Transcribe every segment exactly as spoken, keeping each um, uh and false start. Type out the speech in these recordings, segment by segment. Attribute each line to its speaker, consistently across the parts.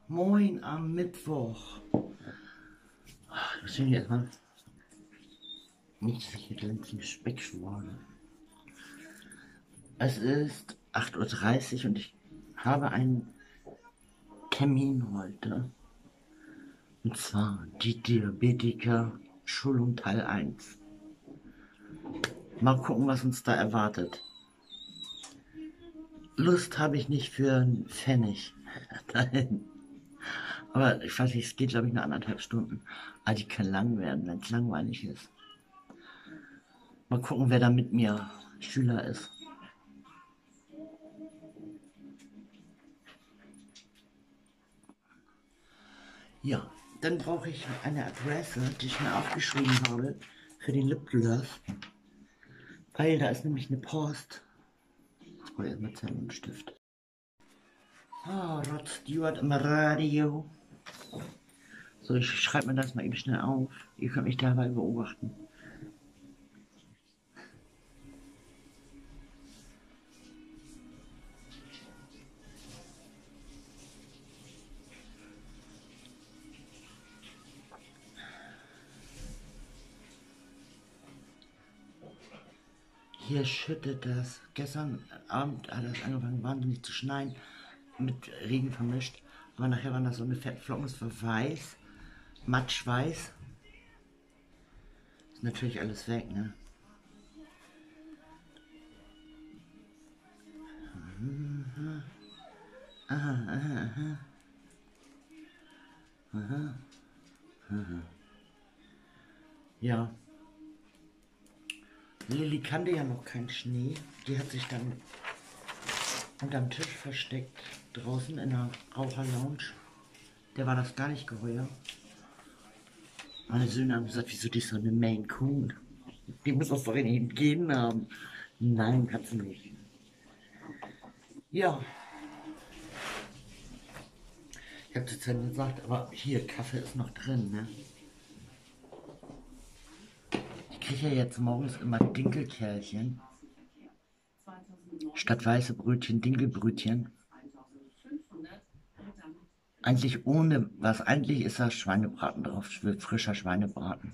Speaker 1: Moin am Mittwoch. Ich muss erstmal nicht, dass ich hier glänzende Speck schmore. Es ist acht Uhr dreißig und ich habe einen Termin heute. Und zwar die Diabetiker-Schulung Teil eins. Mal gucken, was uns da erwartet. Lust habe ich nicht für einen Pfennig dahin. Aber ich weiß nicht, es geht glaube ich nur anderthalb Stunden. Aber die kann lang werden, wenn es langweilig ist. Mal gucken, wer da mit mir Schüler ist. Ja, dann brauche ich eine Adresse, die ich mir aufgeschrieben habe für den Lipgloss. Weil da ist nämlich eine Post. Jetzt brauche ich erstmal Zettel und Stift. Ah, oh, Rod Stewart im Radio. So, ich schreibe mir das mal eben schnell auf. Ihr könnt mich dabei beobachten. Hier schüttet das. Gestern Abend hat es angefangen wahnsinnig zu schneien, mit Regen vermischt. Aber nachher waren das so eine fetten Flocken, es war weiß, matschweiß. Ist natürlich alles weg, ne? Aha, aha, aha. Aha. Aha. Ja. Lilly kannte ja noch keinen Schnee. Die hat sich dann unterm Tisch versteckt, draußen in der Raucherlounge. Der war das gar nicht geheuer. Meine Söhne haben gesagt, wieso die ist so eine Maine Coon? Die muss das doch in den Genen haben. Nein, kannst du nicht. Ja. Ich habe zur Zeit gesagt, aber hier, Kaffee ist noch drin, ne? Ich kriege ja jetzt morgens immer Dinkelkerlchen. Statt weiße Brötchen, Dinkelbrötchen. Eigentlich ohne was. Eigentlich ist da Schweinebraten drauf, frischer Schweinebraten.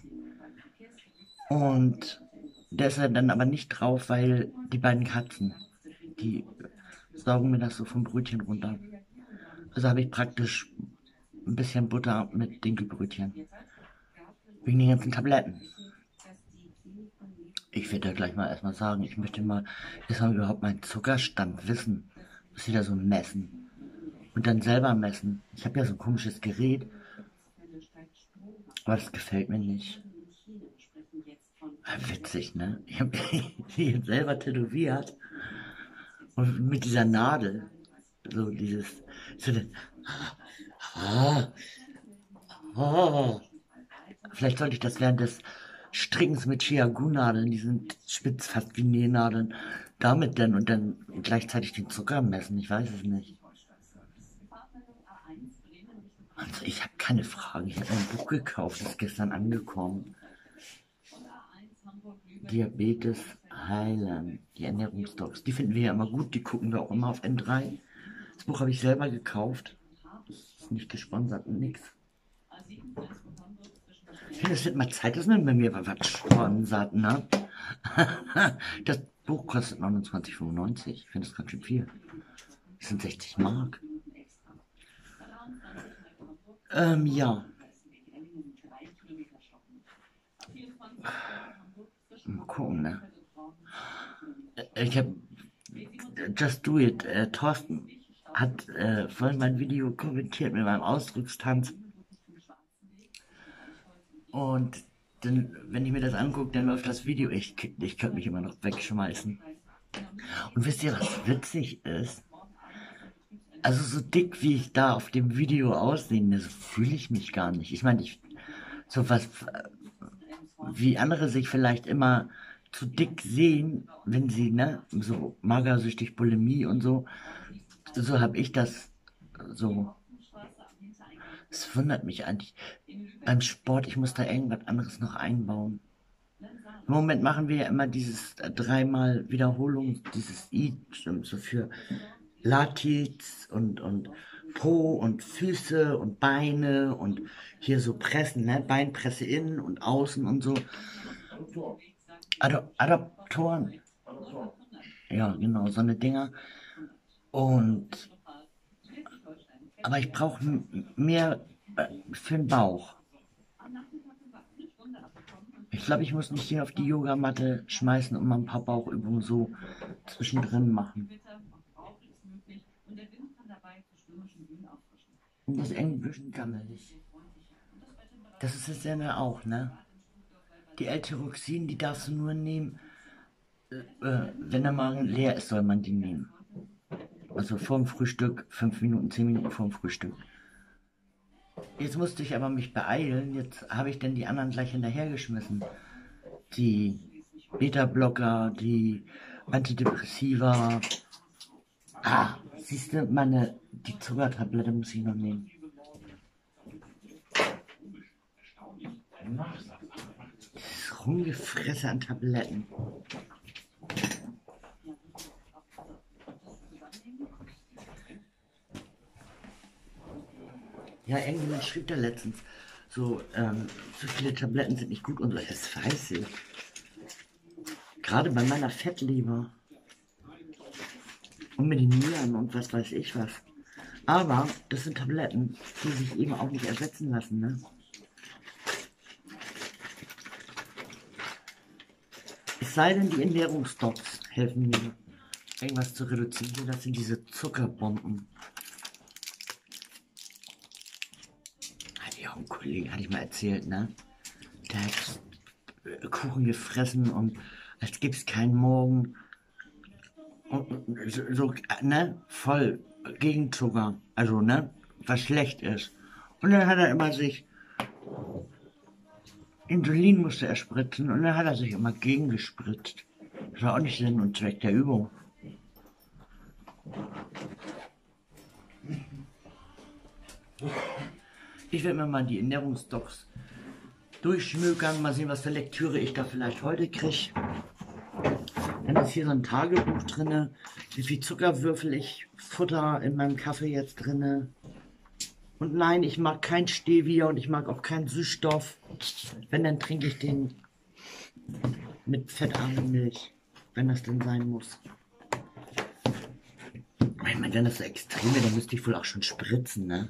Speaker 1: Und der ist dann aber nicht drauf, weil die beiden Katzen, die saugen mir das so vom Brötchen runter. Also habe ich praktisch ein bisschen Butter mit Dinkelbrötchen. Wegen den ganzen Tabletten. Ich werde da gleich mal erstmal sagen, ich möchte mal erstmal überhaupt meinen Zuckerstand wissen. Muss ich da so messen. Und dann selber messen. Ich habe ja so ein komisches Gerät. Aber das gefällt mir nicht. Witzig, ne? Ich habe die jetzt selber tätowiert. Und mit dieser Nadel. So dieses. So den, ah, ah. Vielleicht sollte ich das während des Strickens mit Chiagu-Nadeln, die sind spitz fast wie Nähnadeln, damit denn und dann gleichzeitig den Zucker messen. Ich weiß es nicht. Also ich habe keine Fragen. Ich habe ein Buch gekauft, das ist gestern angekommen. Diabetes heilen, die Ernährungsdocs. Die finden wir ja immer gut, die gucken wir auch immer auf N drei. Das Buch habe ich selber gekauft. Ist nicht gesponsert und nix. Ich finde, es wird mal Zeit, dass man bei mir was sponsert, ne? Das Buch kostet neunundzwanzig fünfundneunzig. Ich finde das ganz schön viel. Das sind sechzig Mark. Ähm, ja. Mal gucken, ne? Ich habe Just Do It. Äh, Thorsten hat äh, vorhin mein Video kommentiert mit meinem Ausdruckstanz. Und dann, wenn ich mir das angucke, dann läuft das Video. Ich, ich könnte mich immer noch wegschmeißen. Und wisst ihr, was witzig ist? Also so dick, wie ich da auf dem Video aussehe, so fühle ich mich gar nicht. Ich meine, ich, so was, wie andere sich vielleicht immer zu dick sehen, wenn sie, ne, so magersüchtig, Bulimie und so, so habe ich das so. Es wundert mich eigentlich. Beim Sport, ich muss da irgendwas anderes noch einbauen. Im Moment machen wir ja immer dieses dreimal Wiederholung, dieses I, so für Latiz und, und Po und Füße und Beine und hier so pressen, ne? Beinpresse innen und außen und so. Adop Adaptoren. Ja, genau, so eine Dinger. Und, aber ich brauche mehr äh, für den Bauch. Ich glaube, ich muss mich hier auf die Yogamatte schmeißen und mal ein paar Bauchübungen so zwischendrin machen. Und das ist irgendwie ein bisschen gammelig. Das ist es ja auch, ne? Die L-Tyroxin, die darfst du nur nehmen, äh, wenn der Magen leer ist, soll man die nehmen. Also vorm Frühstück, fünf Minuten, zehn Minuten vorm Frühstück. Jetzt musste ich aber mich beeilen. Jetzt habe ich dann die anderen gleich hinterhergeschmissen. Die Beta-Blocker, die Antidepressiva. Ah, siehst du, meine, die Zuckertablette muss ich noch nehmen. Das Rumgefresse an Tabletten. Ja, irgendjemand schrieb da letztens, so, ähm, zu viele Tabletten sind nicht gut und so. Das weiß ich. Gerade bei meiner Fettleber. Und mit den Nieren und was weiß ich was. Aber das sind Tabletten, die sich eben auch nicht ersetzen lassen, ne? Es sei denn, die Ernährungsstocks helfen mir, irgendwas zu reduzieren. Das sind diese Zuckerbomben. Hatte ich auch einen Kollegen, hatte ich mal erzählt, ne? Der hat Kuchen gefressen und als gäbe es keinen Morgen. Und so, so, ne? Voll gegen Zucker. Also, ne? Was schlecht ist. Und dann hat er immer sich Insulin musste er spritzen und dann hat er sich immer gegengespritzt. Das war auch nicht Sinn und Zweck der Übung. Ich werde mir mal die Ernährungsdocs durchschmökern, mal sehen, was für Lektüre ich da vielleicht heute kriege. Dann ist hier so ein Tagebuch drin, wie viel Zuckerwürfel ich Futter in meinem Kaffee jetzt drin. Und nein, ich mag kein Stevia und ich mag auch keinen Süßstoff. Wenn, dann trinke ich den mit fettarmer Milch, wenn das denn sein muss. Ich meine, wenn das so extrem wäre, dann müsste ich wohl auch schon spritzen, ne?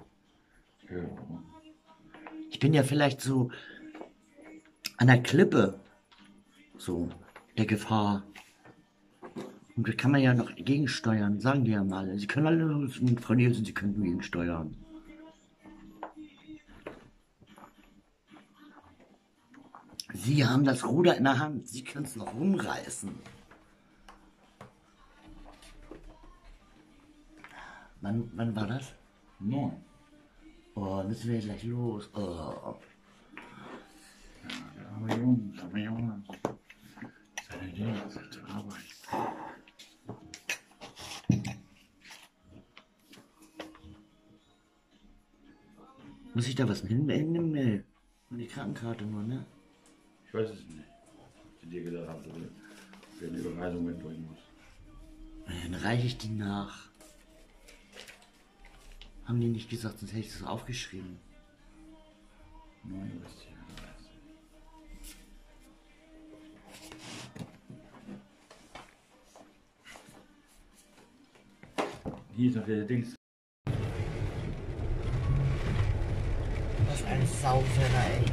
Speaker 1: Ich bin ja vielleicht so an der Klippe, so der Gefahr. Und da kann man ja noch gegensteuern, sagen die ja mal. Sie können alle, Frau Nielsen, Sie können gegensteuern. Sie haben das Ruder in der Hand, Sie können es noch rumreißen. Wann, wann war das? Neun. Oh, müssen wir gleich los. Oh.
Speaker 2: Ja, aber Jungs, aber Jungs. Seine Idee ist zur Arbeit.
Speaker 1: Muss ich da was hinwenden? Nee. Die Krankenkarte nur, ne?
Speaker 2: Ich weiß es nicht. Ich dir gesagt habe, dass wir eine Überweisung mitbringen muss.
Speaker 1: Dann reiche ich die nach. Haben die nicht gesagt, sonst hätte ich das aufgeschrieben.
Speaker 2: Neun investieren. Hier ist noch der Dings.
Speaker 1: Was ein Sauferei.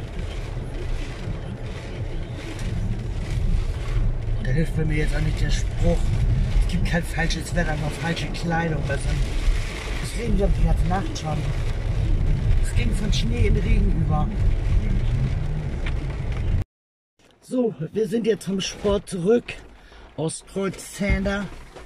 Speaker 1: Da hilft bei mir jetzt auch nicht der Spruch, es gibt kein falsches Wetter, nur falsche Kleidung. Das reden wir die ganze Nacht schon. Es ging von Schnee in Regen über. So, wir sind jetzt vom Sport zurück aus Kreuzzander.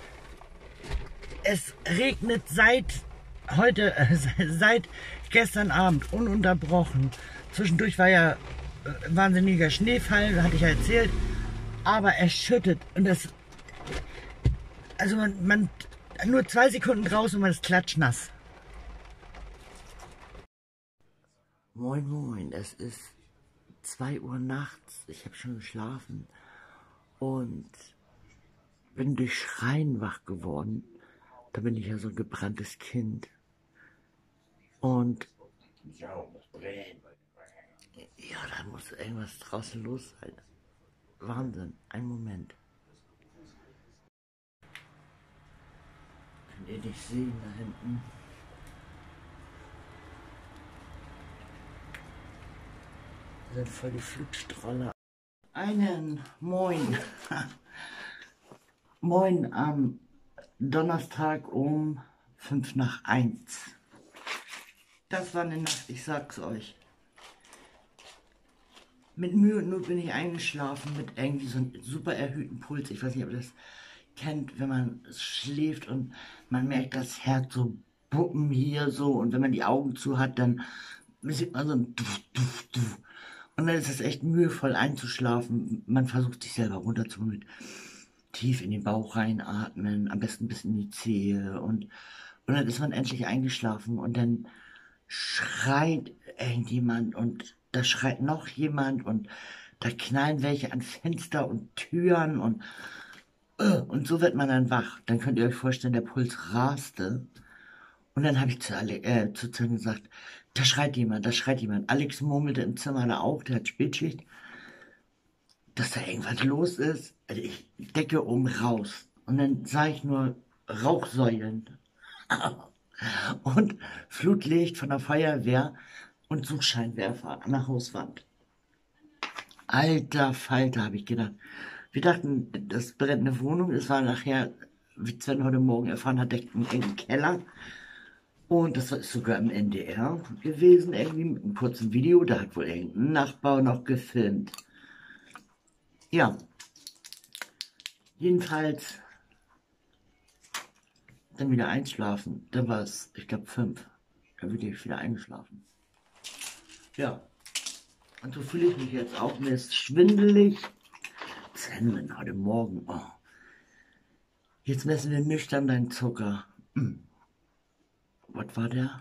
Speaker 1: Es regnet seit heute, äh, seit gestern Abend ununterbrochen. Zwischendurch war ja äh, wahnsinniger Schneefall, hatte ich ja erzählt. Aber es schüttet und das, also man, man, nur zwei Sekunden draußen und man ist klatschnass. Moin moin, es ist zwei Uhr nachts, ich habe schon geschlafen und bin durch Schreien wach geworden. Da bin ich ja so ein gebranntes Kind. Und
Speaker 2: Ja, das brennt.
Speaker 1: ja, da muss irgendwas draußen los sein. Wahnsinn, ein Moment. Könnt ihr nicht sehen da hinten? Da sind voll die Flugstrahler. Einen Moin. Moin am Donnerstag um fünf nach eins. Das war eine Nacht, ich sag's euch. Mit Mühe und Not bin ich eingeschlafen mit irgendwie so einem super erhöhten Puls. Ich weiß nicht, ob ihr das kennt, wenn man schläft und man merkt das Herz so buppen hier so und wenn man die Augen zu hat, dann sieht man so ein Duf, Duf, Duf. Und dann ist es echt mühevoll einzuschlafen. Man versucht sich selber runterzuholen mit tief in den Bauch reinatmen, am besten bis in die Zehe und, und dann ist man endlich eingeschlafen und dann schreit irgendjemand und da schreit noch jemand und da knallen welche an Fenster und Türen und und so wird man dann wach. Dann könnt ihr euch vorstellen, der Puls raste. Und dann habe ich zu, Ale äh, zu Zinn gesagt, da schreit jemand, da schreit jemand. Alex murmelte im Zimmer da auch, der hat Spätschicht, dass da irgendwas los ist. Also ich Decke um raus. Und dann sah ich nur Rauchsäulen und Flutlicht von der Feuerwehr und Suchscheinwerfer an der Hauswand. Alter Falter, habe ich gedacht. Wir dachten, das brennt eine Wohnung. Es war nachher, wie Sven heute Morgen erfahren hat, direkt im engen Keller. Und das ist sogar im N D R gewesen, irgendwie mit einem kurzen Video. Da hat wohl irgendein Nachbar noch gefilmt. Ja, jedenfalls dann wieder einschlafen. Dann war es, ich glaube, fünf. Dann bin ich wieder eingeschlafen. Ja, und so fühle ich mich jetzt auch. Mir ist schwindelig. Sven, heute Morgen. Oh. Jetzt messen wir nüchtern deinen Zucker. Hm. Was war der?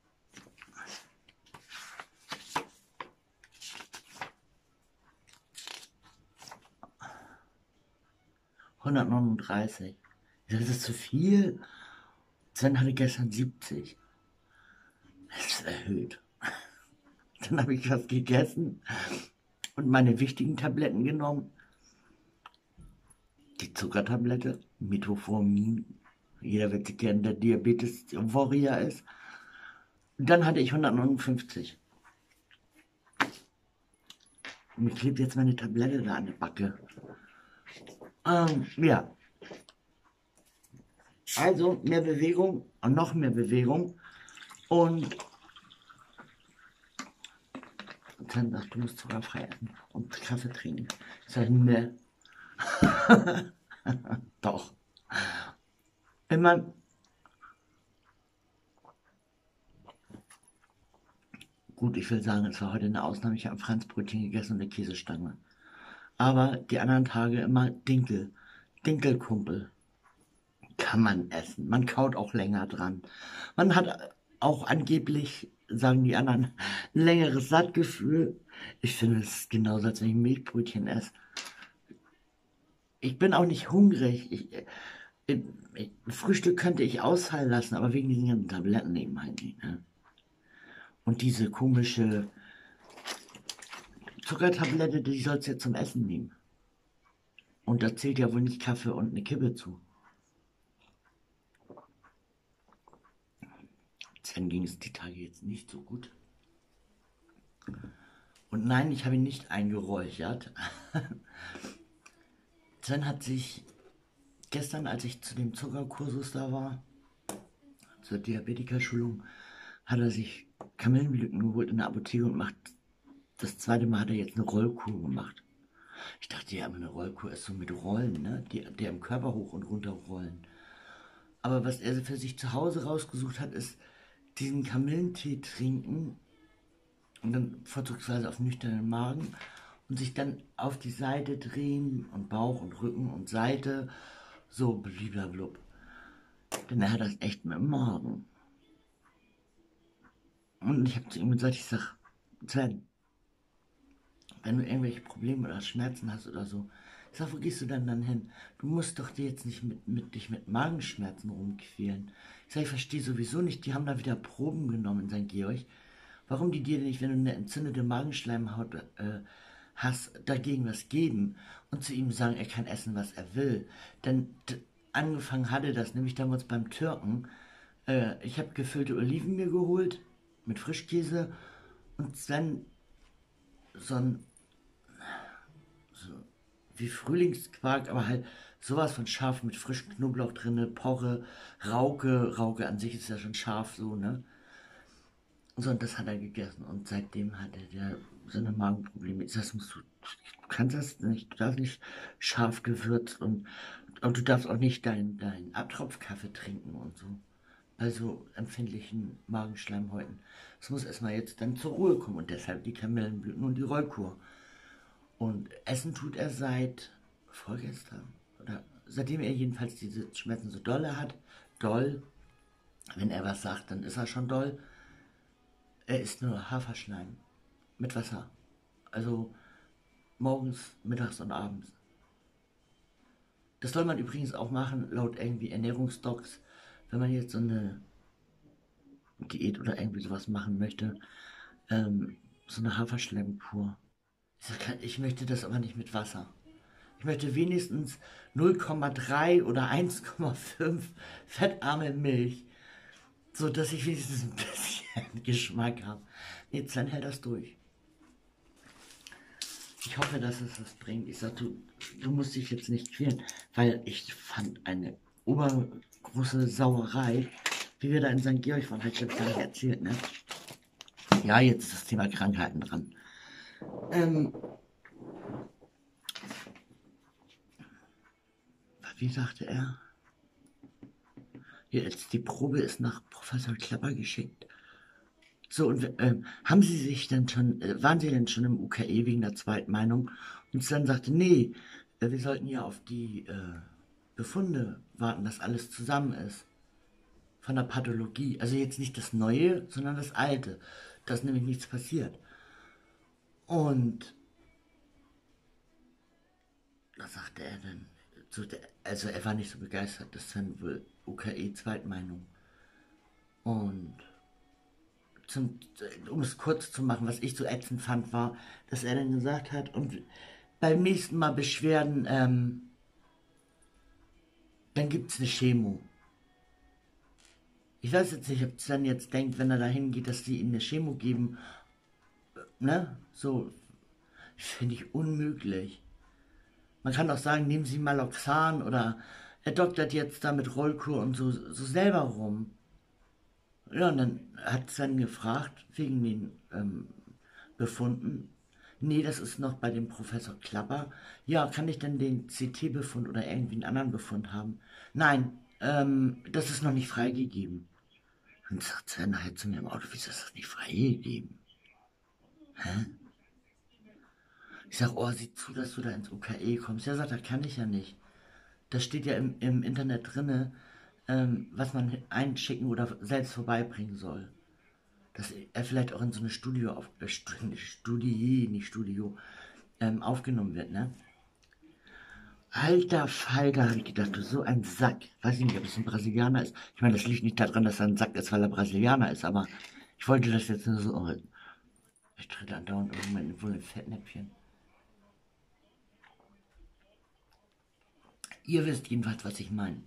Speaker 1: hundertneununddreißig. Das ist zu viel. Sven hatte gestern siebzig. Das ist erhöht. Dann habe ich was gegessen und meine wichtigen Tabletten genommen. Die Zuckertablette, Metformin. Jeder wird sie kennen, der Diabetes-Warrior ist. Und dann hatte ich hundertneunundfünfzig. Und mir klebt jetzt meine Tablette da an der Backe. Ähm, ja. Also mehr Bewegung und noch mehr Bewegung. Und dann sagt, du musst zuckerfrei essen und Kaffee trinken. Ich sage, ne. Doch. Immer. Gut, ich will sagen, es war heute eine Ausnahme. Ich habe ein Franzbrötchen gegessen und eine Käsestange. Aber die anderen Tage immer Dinkel. Dinkelkumpel. Kann man essen. Man kaut auch länger dran. Man hat auch angeblich, sagen die anderen, ein längeres Sattgefühl. Ich finde, es ist genauso, als wenn ich Milchbrötchen esse. Ich bin auch nicht hungrig. Ich, ich, ich, Frühstück könnte ich ausfallen lassen, aber wegen diesen ganzen Tabletten eben halt nicht. Ne? Und diese komische Zuckertablette, die sollst du jetzt zum Essen nehmen. Und da zählt ja wohl nicht Kaffee und eine Kippe zu. Sven ging es die Tage jetzt nicht so gut. Und nein, ich habe ihn nicht eingeräuchert. Sven hat sich gestern, als ich zu dem Zuckerkursus da war, zur Diabetikerschulung, hat er sich Kamillenblüten geholt in der Apotheke und macht, das zweite Mal hat er jetzt eine Rollkur gemacht. Ich dachte, ja, aber eine Rollkur ist so mit Rollen, ne? Die, die im Körper hoch und runter rollen. Aber was er für sich zu Hause rausgesucht hat, ist diesen Kamillentee trinken und dann vorzugsweise auf nüchternen Magen und sich dann auf die Seite drehen und Bauch und Rücken und Seite, so bliblablub. Denn er hat das echt mit dem Magen. Und ich habe zu ihm gesagt, ich sag, Sven, wenn du irgendwelche Probleme oder Schmerzen hast oder so, Ich sag, wo gehst du denn dann hin? Du musst doch dir jetzt nicht mit, mit, dich mit Magenschmerzen rumquälen. Ich sag, ich verstehe sowieso nicht, die haben da wieder Proben genommen in Sankt Georg. Warum die dir nicht, wenn du eine entzündete Magenschleimhaut äh, hast, dagegen was geben und zu ihm sagen, er kann essen, was er will. Denn angefangen hatte das, nämlich damals beim Türken. Äh, ich habe gefüllte Oliven mir geholt mit Frischkäse und Sven so ein so wie Frühlingsquark, aber halt sowas von scharf mit frischem Knoblauch drinne, Porre, Rauke. Rauke an sich ist ja schon scharf so, ne? So, und das hat er gegessen. Und seitdem hatte der so eine Magenprobleme. Ich sag, das musst du, du kannst das nicht, du darfst nicht scharf gewürzt und, und du darfst auch nicht deinen dein Abtropfkaffee trinken und so. Bei so empfindlichen Magenschleimhäuten. Es muss erstmal jetzt dann zur Ruhe kommen und deshalb die Kamillenblüten und die Rollkur. Und essen tut er seit vorgestern. Oder seitdem er jedenfalls diese Schmerzen so dolle hat. Doll. Wenn er was sagt, dann ist er schon doll. Er isst nur Haferschleim mit Wasser. Also morgens, mittags und abends. Das soll man übrigens auch machen, laut irgendwie Ernährungsdocs, wenn man jetzt so eine Diät oder irgendwie sowas machen möchte. Ähm, so eine Haferschleimkur. Ich sag, ich möchte das aber nicht mit Wasser. Ich möchte wenigstens null Komma drei oder eins Komma fünf fettarme Milch, so dass ich wenigstens ein bisschen Geschmack habe. Nee, Sven hält das durch. Ich hoffe, dass es das bringt. Ich sag, du, du musst dich jetzt nicht quälen, weil ich fand eine obergroße Sauerei, wie wir da in Sankt Georg waren, habe ich jetzt gar nicht erzählt, ne? Ja, jetzt ist das Thema Krankheiten dran. Ähm, wie sagte er? Jetzt die Probe ist nach Professor Klapper geschickt. So, und ähm, haben Sie sich denn schon, äh, waren Sie denn schon im U K E wegen der Zweitmeinung? Und dann sagte, nee, äh, wir sollten ja auf die äh, Befunde warten, dass alles zusammen ist. Von der Pathologie. Also jetzt nicht das Neue, sondern das Alte. Dass nämlich nichts passiert. Und was sagte er denn? So, der, also er war nicht so begeistert, das dann wohl U K E Zweitmeinung. Und zum, um es kurz zu machen, was ich so ätzend fand, war, dass er dann gesagt hat, und beim nächsten Mal Beschwerden, ähm, dann gibt es eine Chemo. Ich weiß jetzt nicht, ob Sven jetzt denkt, wenn er da hingeht, dass die ihm eine Chemo geben. Ne? So, finde ich unmöglich. Man kann auch sagen, nehmen Sie Maloxan oder er doktert jetzt da mit Rollkur und so, so selber rum. Ja, und dann hat Sven gefragt, wegen den ähm, Befunden. Nee, das ist noch bei dem Professor Klapper. Ja, kann ich denn den C T-Befund oder irgendwie einen anderen Befund haben? Nein, ähm, das ist noch nicht freigegeben. Und sagt Sven halt zu mir im Auto, wieso ist das nicht freigegeben? Hä? Ich sag, oh, sieh zu, dass du da ins U K E kommst. Ja, sagt er, kann ich ja nicht. Das steht ja im, im Internet drinne, ähm, was man einschicken oder selbst vorbeibringen soll. Dass er vielleicht auch in so eine Studio, auf, äh, Studie, nicht Studio, ähm, aufgenommen wird, ne? Alter Falter, habe ich gedacht, du so ein Sack. Weiß ich nicht, ob es ein Brasilianer ist. Ich meine, das liegt nicht daran, dass er ein Sack ist, weil er Brasilianer ist, aber ich wollte das jetzt nur so. Oh, ich trete andauernd im Moment wohl ein Fettnäpfchen. Ihr wisst jedenfalls, was ich meine.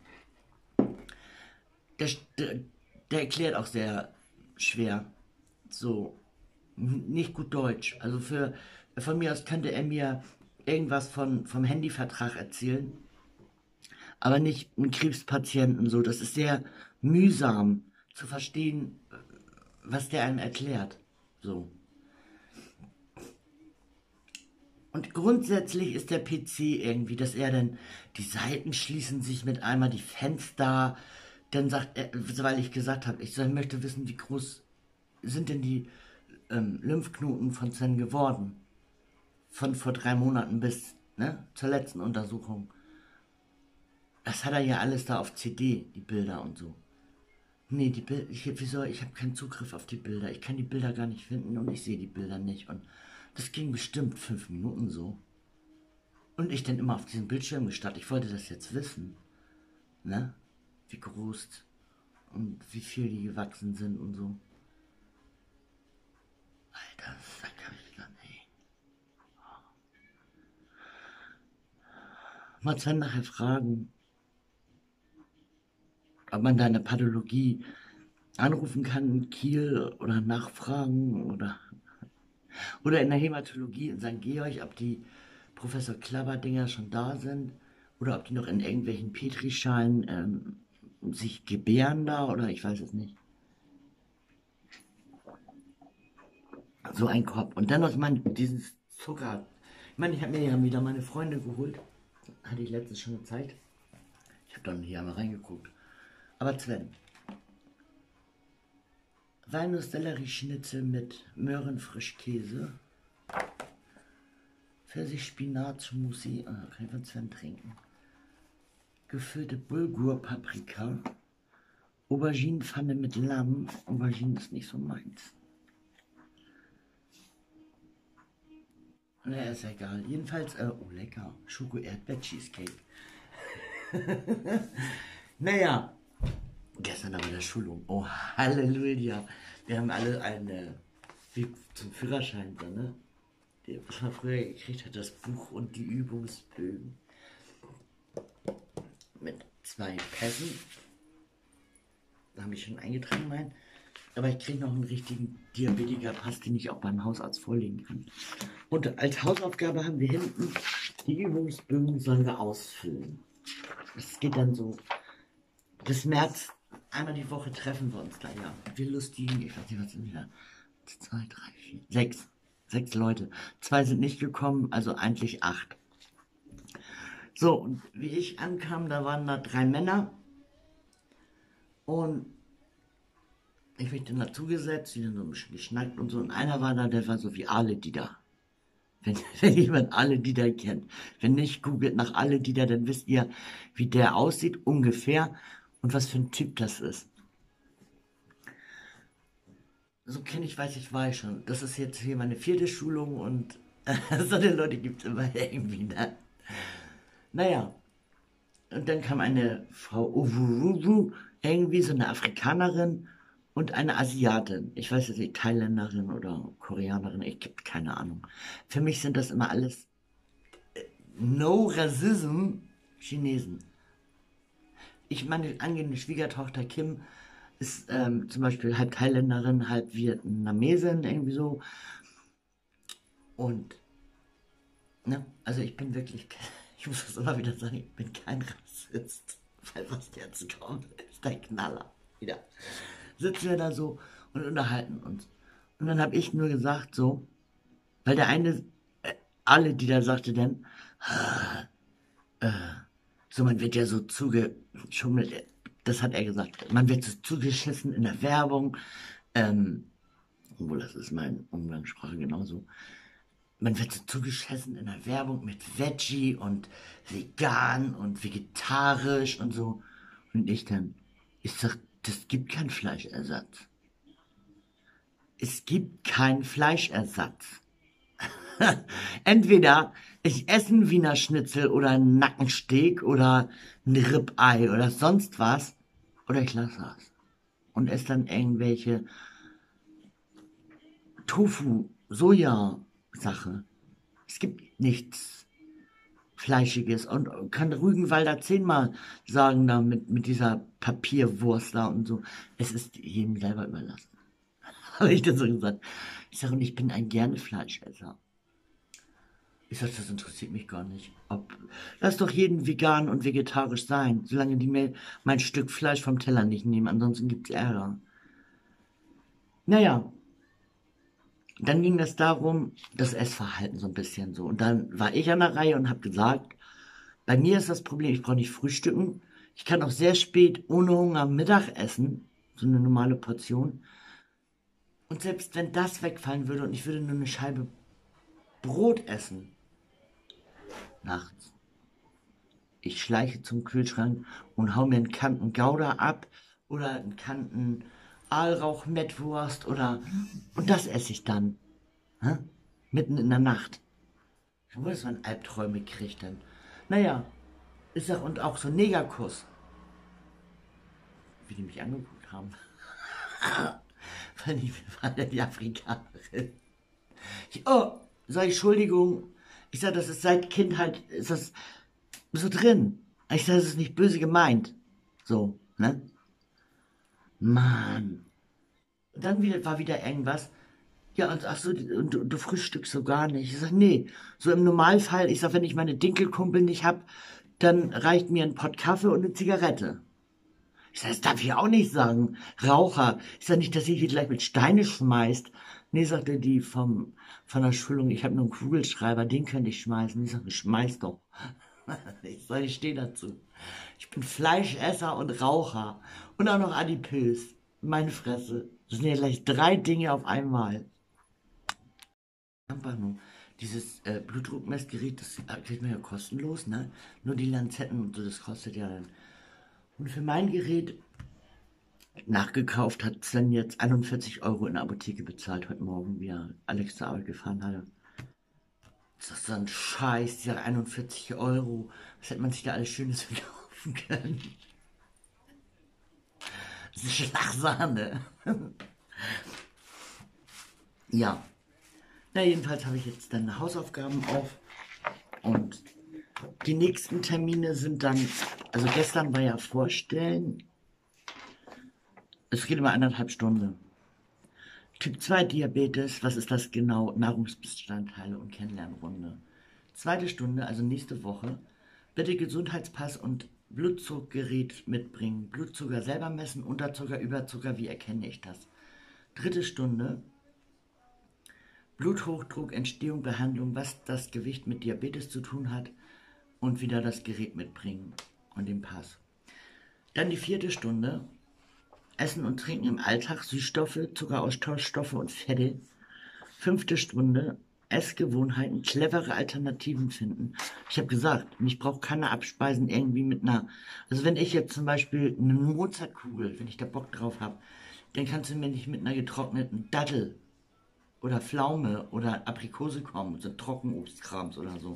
Speaker 1: Der, der, der erklärt auch sehr schwer. So, nicht gut Deutsch. Also für, von mir aus könnte er mir irgendwas von, vom Handyvertrag erzählen, aber nicht einen Krebspatienten so. Das ist sehr mühsam zu verstehen, was der einem erklärt. So. Und grundsätzlich ist der P C irgendwie, dass er dann, die Seiten schließen sich mit einmal, die Fenster, dann sagt er, weil ich gesagt habe, ich, soll, ich möchte wissen, wie groß sind denn die ähm, Lymphknoten von Sven geworden? Von vor drei Monaten bis ne, zur letzten Untersuchung. Das hat er ja alles da auf C D, die Bilder und so. Nee, die Bilder, ich, wieso, ich habe keinen Zugriff auf die Bilder. Ich kann die Bilder gar nicht finden und ich sehe die Bilder nicht. Und das ging bestimmt fünf Minuten so. Und ich dann immer auf diesen Bildschirm gestarrt. Ich wollte das jetzt wissen. Ne? Wie groß und wie viel die gewachsen sind und so. Alter, das kann ich gar nicht. Mal Sven nachher fragen, ob man da eine Pathologie anrufen kann in Kiel oder nachfragen oder, oder in der Hämatologie in Sankt Georg, ob die Professor Klapperdinger schon da sind oder ob die noch in irgendwelchen Petrischalen ähm, sich gebären da oder ich weiß es nicht. So ein Korb. Und dann noch mal dieses Zucker. Ich meine, ich habe mir ja wieder meine Freunde geholt. Hatte ich letztens schon gezeigt. Ich habe dann hier einmal reingeguckt. Aber Sven. Walnuss-Sellerie-Schnitzel mit Möhrenfrischkäse. Pfirsich-Spinat-Smoothie. Ah, kann ich von Sven trinken. Gefüllte Bulgur-Paprika. Auberginenpfanne mit Lamm. Auberginen ist nicht so meins. Naja, ist egal. Jedenfalls, äh, oh lecker. Schoko-Erdbeer-Cheesecake. Naja. Gestern aber der Schulung. Oh, Halleluja. Wir haben alle eine, wie zum Führerschein, so, ne? Was man früher gekriegt hat, das Buch und die Übungsbögen. Mit zwei Pässen. Da habe ich schon eingetragen, mein. Aber ich kriege noch einen richtigen Diabetiker-Pass, den ich auch beim Hausarzt vorlegen kann. Und als Hausaufgabe haben wir hinten, die Übungsbögen sollen wir ausfüllen. Das geht dann so. Bis März, einmal die Woche treffen wir uns da, ja. Wir lustigen, ich weiß nicht, was sind wieder. Zwei, drei, vier, sechs. Sechs Leute. Zwei sind nicht gekommen, also eigentlich acht. So, und wie ich ankam, da waren da drei Männer. Und ich mich dann dazugesetzt, die dann so ein bisschen geschnackt und so. Und einer war da, der war so wie alle Dieter. Wenn, wenn jemand alle Dieter kennt. Wenn nicht, googelt nach alle Dieter, dann wisst ihr, wie der aussieht, ungefähr. Und was für ein Typ das ist. So kenne ich, weiß ich, war ich schon. Das ist jetzt hier meine vierte Schulung und äh, so eine Leute gibt es immer irgendwie, ne? Naja. Und dann kam eine Frau Uwuwuwu, irgendwie so eine Afrikanerin und eine Asiatin. Ich weiß jetzt nicht, Thailänderin oder Koreanerin, ich habe keine Ahnung. Für mich sind das immer alles äh, No Racism Chinesen. Ich meine, angehende Schwiegertochter Kim ist ähm, zum Beispiel halb Thailänderin, halb Vietnamesin, irgendwie so. Und, ne, also ich bin wirklich, ich muss das immer wieder sagen, ich bin kein Rassist. Weil was jetzt kommt, ist der Knaller. Wieder. Sitzen wir da so und unterhalten uns. Und dann habe ich nur gesagt so, weil der eine, äh, alle, die da sagte dann, äh, äh, so man wird ja so zugeschummelt, das hat er gesagt, man wird so zugeschissen in der Werbung, ähm, obwohl das ist meine Umgangssprache genauso, man wird so zugeschissen in der Werbung mit Veggie und vegan und vegetarisch und so. Und ich dann, ich sag, das gibt keinen Fleischersatz. Es gibt keinen Fleischersatz. Entweder ich esse einen Wiener Schnitzel oder einen Nackensteak oder ein Ribeye oder sonst was, oder ich lasse das. Und esse dann irgendwelche Tofu, Soja-Sache. Es gibt nichts Fleischiges. Und kann Rügenwalder zehnmal sagen da mit, mit dieser Papierwurst da und so. Es ist jedem selber überlassen. Habe ich das so gesagt. Ich sage, und ich bin ein gerne Fleischesser. Ich sage, das interessiert mich gar nicht. Ob, lass doch jeden vegan und vegetarisch sein, solange die mir mein Stück Fleisch vom Teller nicht nehmen. Ansonsten gibt es Ärger. Naja. Dann ging es darum, das Essverhalten so ein bisschen so. Und dann war ich an der Reihe und habe gesagt, bei mir ist das Problem, ich brauche nicht frühstücken. Ich kann auch sehr spät ohne Hunger Mittag essen, so eine normale Portion. Und selbst wenn das wegfallen würde und ich würde nur eine Scheibe Brot essen, nachts, ich schleiche zum Kühlschrank und hau mir einen Kanten Gouda ab oder einen Kanten Aalrauch Mettwurst oder, und das esse ich dann, hä? Mitten in der Nacht. Wo ist man Albträume kriegt dann? Naja, ich sag, und auch so Negerkuss. Wie die mich angeguckt haben. Weil ich war ja die Afrikanerin. Ich, oh, sag ich, Entschuldigung. Ich sag, das ist seit Kindheit, ist das so drin. Ich sag, das ist nicht böse gemeint. So, ne? Mann. Und dann wieder, war wieder irgendwas. Ja, und ach so, und du, du frühstückst so gar nicht. Ich sag, nee. So im Normalfall, ich sag, wenn ich meine Dinkelkumpel nicht hab, dann reicht mir ein Pott Kaffee und eine Zigarette. Ich sag, das darf ich auch nicht sagen. Raucher. Ich sag nicht, dass ihr hier gleich mit Steine schmeißt. Nee, sagte die vom, von der Schulung, ich habe nur einen Kugelschreiber, den könnte ich schmeißen. Ich sag, schmeiß doch. Ich sag, ich stehe dazu. Ich bin Fleischesser und Raucher. Und auch noch adipös. Meine Fresse. Das sind ja gleich drei Dinge auf einmal. Einfach nur. Dieses äh, Blutdruckmessgerät, das kriegt man ja kostenlos, ne? Nur die Lanzetten und so, das kostet ja dann. Und für mein Gerät nachgekauft hat Sven jetzt einundvierzig Euro in der Apotheke bezahlt heute Morgen, wie er Alex zur Arbeit gefahren hatte. Das ist so ein Scheiß, dieser einundvierzig Euro. Was hätte man sich da alles Schönes kaufen können? Das ist Schlagsahne. Ja. Na, jedenfalls habe ich jetzt dann Hausaufgaben auf. Und die nächsten Termine sind dann, also gestern war ja Vorstellen. Es geht immer anderthalb Stunden. Typ zwei Diabetes, was ist das genau? Nahrungsbestandteile und Kennenlernrunde. Zweite Stunde, also nächste Woche, bitte Gesundheitspass und Blutzuckergerät mitbringen. Blutzucker selber messen, Unterzucker, Überzucker, wie erkenne ich das? Dritte Stunde, Bluthochdruck, Entstehung, Behandlung, was das Gewicht mit Diabetes zu tun hat und wieder das Gerät mitbringen und den Pass. Dann die vierte Stunde, Essen und Trinken im Alltag, Süßstoffe, Zuckeraustauschstoffe und Fette. Fünfte Stunde, Essgewohnheiten, clevere Alternativen finden. Ich habe gesagt, ich brauche keine Abspeisen irgendwie mit einer... Also wenn ich jetzt zum Beispiel eine Mozartkugel, wenn ich da Bock drauf habe, dann kannst du mir nicht mit einer getrockneten Dattel oder Pflaume oder Aprikose kommen, so Trockenobstkrams oder so.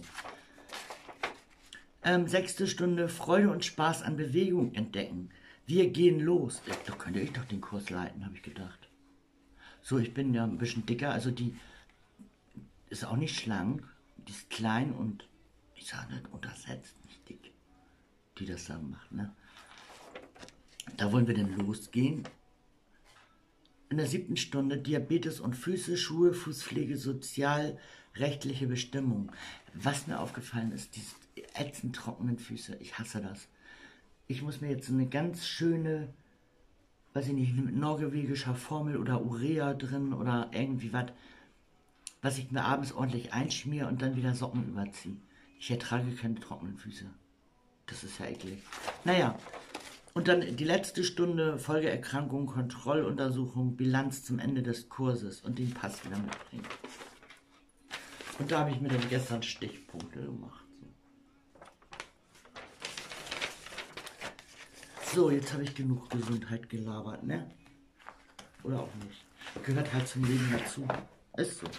Speaker 1: Ähm, sechste Stunde, Freude und Spaß an Bewegung entdecken. Wir gehen los. Da könnte ich doch den Kurs leiten, habe ich gedacht. So, ich bin ja ein bisschen dicker, also die ist auch nicht schlank, die ist klein und ich sage nicht untersetzt, nicht dick, die das da macht, ne? Da wollen wir dann losgehen. In der siebten Stunde Diabetes und Füße, Schuhe, Fußpflege, sozialrechtliche Bestimmung. Was mir aufgefallen ist, diese ätzend trockenen Füße, ich hasse das. Ich muss mir jetzt so eine ganz schöne, weiß ich nicht, mit norwegischer Formel oder Urea drin oder irgendwie was, was ich mir abends ordentlich einschmiere und dann wieder Socken überziehe. Ich ertrage keine trockenen Füße. Das ist ja eklig. Naja, und dann die letzte Stunde Folgeerkrankung, Kontrolluntersuchung, Bilanz zum Ende des Kurses und den Pass wieder mitbringen. Und da habe ich mir dann gestern Stichpunkte gemacht. So, jetzt habe ich genug Gesundheit gelabert, ne? Oder auch nicht. Gehört halt zum Leben dazu. Ist so.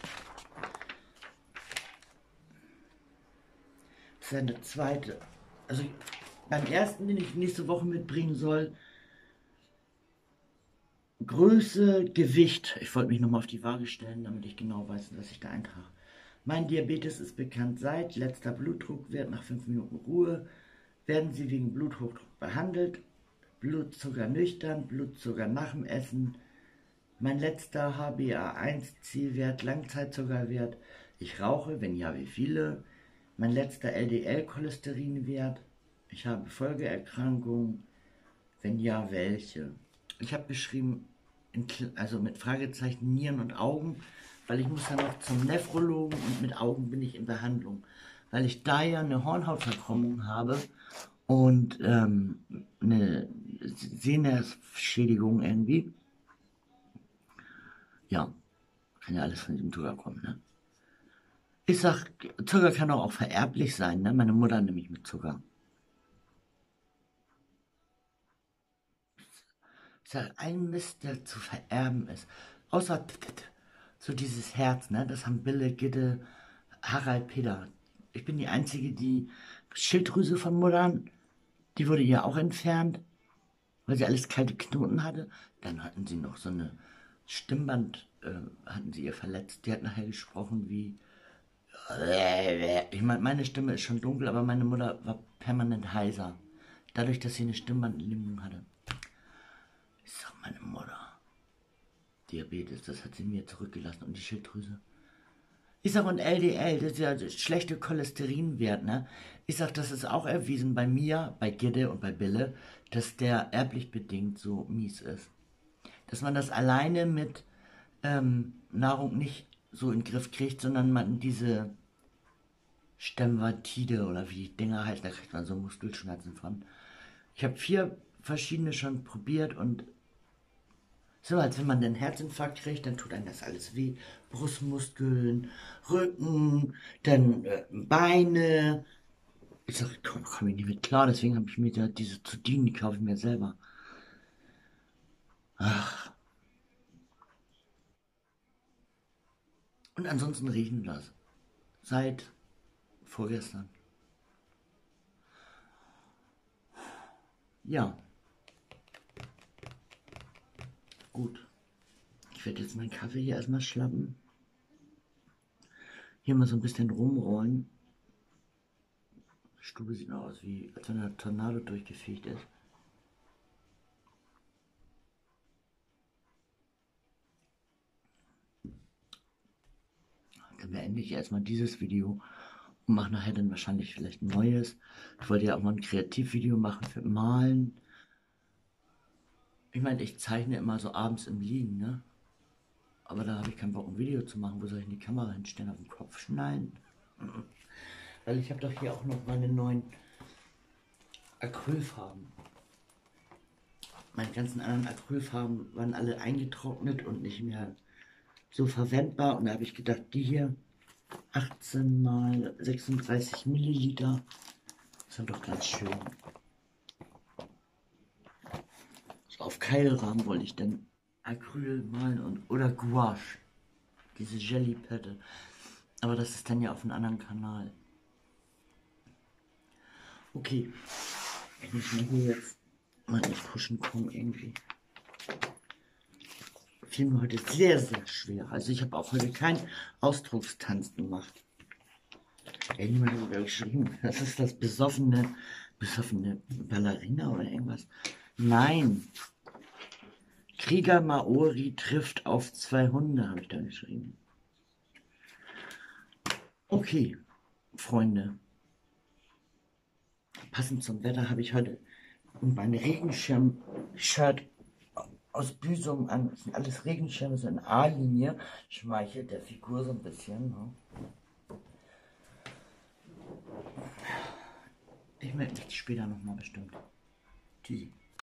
Speaker 1: Das ist ja eine zweite. Also beim ersten, den ich nächste Woche mitbringen soll, Größe, Gewicht. Ich wollte mich nochmal auf die Waage stellen, damit ich genau weiß, was ich da eintrage. Mein Diabetes ist bekannt seit letzter Blutdruckwert nach fünf Minuten Ruhe. Werden Sie wegen Bluthochdruck behandelt? Blutzucker nüchtern, Blutzucker nach dem Essen, mein letzter H b A eins Zielwert, Langzeitzuckerwert, ich rauche, wenn ja, wie viele, mein letzter L D L-Cholesterinwert, ich habe Folgeerkrankungen, wenn ja, welche. Ich habe geschrieben, in, also mit Fragezeichen Nieren und Augen, weil ich muss ja noch zum Nephrologen und mit Augen bin ich in Behandlung, weil ich da ja eine Hornhautverkrümmung habe und ähm, eine Sehnervschädigung irgendwie. Ja, kann ja alles von diesem Zucker kommen, ne? Ich sag, Zucker kann auch vererblich sein, ne? Meine Mutter nämlich mit Zucker. Ich sag, ein Mist, der zu vererben ist. Außer so dieses Herz, ne? Das haben Bille, Gitte, Harald, Peter. ich bin die Einzige, die Schilddrüse von Muttern, die wurde ihr auch entfernt, weil sie alles kalte Knoten hatte. Dann hatten sie noch so eine Stimmband, äh, hatten sie ihr verletzt. Die hat nachher gesprochen wie, ich meine, meine Stimme ist schon dunkel, aber meine Mutter war permanent heiser. Dadurch, dass sie eine Stimmbandlähmung hatte. Ich sag, meine Mutter, Diabetes, das hat sie mir zurückgelassen und die Schilddrüse. Ich sag, und L D L, das ist ja der schlechte Cholesterinwert, ne? Ich sag, das ist auch erwiesen bei mir, bei Gidde und bei Bille, dass der erblich bedingt so mies ist. Dass man das alleine mit ähm, Nahrung nicht so in den Griff kriegt, sondern man diese Stemvatide oder wie die Dinger heißen, da kriegt man so Muskelschmerzen von. Ich habe vier verschiedene schon probiert und so, als wenn man den Herzinfarkt kriegt, dann tut einem das alles weh. Brustmuskeln, Rücken, dann äh, Beine. Ich sag, komm, komm ich nicht mit klar, deswegen habe ich mir da diese Zudinen, die kaufe ich mir selber. Ach. Und ansonsten riechen das. Seit vorgestern. Ja. Gut. Ich werde jetzt meinen Kaffee hier erstmal schlappen. Hier mal so ein bisschen rumrollen. Die Stube sieht noch aus, wie als wenn ein Tornado durchgefegt ist. Dann beende ich erstmal dieses Video und mache nachher dann wahrscheinlich vielleicht ein neues. Ich wollte ja auch mal ein Kreativvideo machen für Malen. Ich meine, ich zeichne immer so abends im Liegen, ne? Aber da habe ich keinen Bock, ein Video zu machen. Wo soll ich denn die Kamera hinstellen? Auf den Kopf schneiden? Weil ich habe doch hier auch noch meine neuen Acrylfarben. Meine ganzen anderen Acrylfarben waren alle eingetrocknet und nicht mehr so verwendbar. Und da habe ich gedacht, die hier achtzehn mal sechsunddreißig Milliliter sind doch ganz schön. So auf Keilrahmen wollte ich dann Acryl malen und oder Gouache, diese Jellypatte. Aber das ist dann ja auf einem anderen Kanal. Okay, ich muss mal hier jetzt mal ins Kuschen kommen irgendwie. Fiel mir heute sehr, sehr schwer. Also ich habe auch heute keinen Ausdruckstanz gemacht. Ey, niemand hat mir geschrieben, das ist das besoffene, besoffene Ballerina oder irgendwas. Nein. Krieger Maori trifft auf zwei Hunde, habe ich da geschrieben. Okay, Freunde. Passend zum Wetter habe ich heute mein Regenschirm-Shirt aus Büsum an. Das sind alles Regenschirme, so in A-Linie. Schmeichelt der Figur so ein bisschen. Ne? Ich melde mich später nochmal bestimmt. Tschüssi.